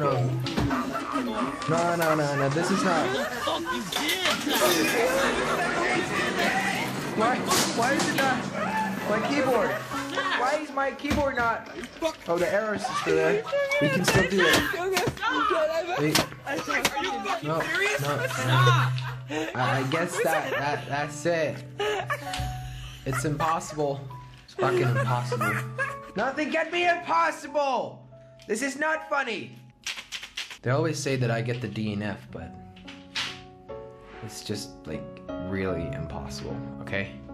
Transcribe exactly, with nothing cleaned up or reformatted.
No, no, no, no, this is not. Why, why is it not? My keyboard. Why is my keyboard not? Oh, the arrow's still there. We can still do it. Wait. No, no, no. I, I guess that, that, that's it. It's impossible. It's fucking impossible. Nothing can be impossible! This is not funny! They always say that I get the D and F, but it's just, like, really impossible, okay?